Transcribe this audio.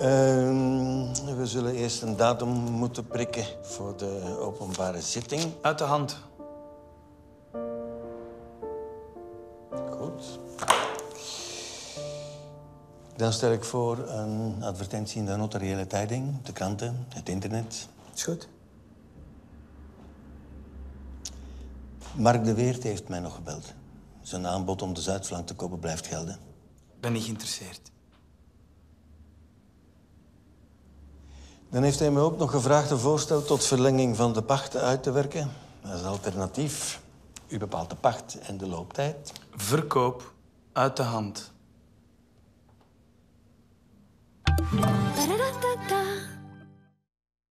We zullen eerst een datum moeten prikken voor de openbare zitting. Uit de hand. Goed. Dan stel ik voor een advertentie in de notariële tijding, de kranten, het internet. Is goed. Mark de Weert heeft mij nog gebeld. Zijn aanbod om de Zuidflank te kopen blijft gelden. Ik ben niet geïnteresseerd. Dan heeft hij me ook nog gevraagd een voorstel tot verlenging van de pacht uit te werken. Als alternatief. U bepaalt de pacht en de looptijd. Verkoop uit de hand.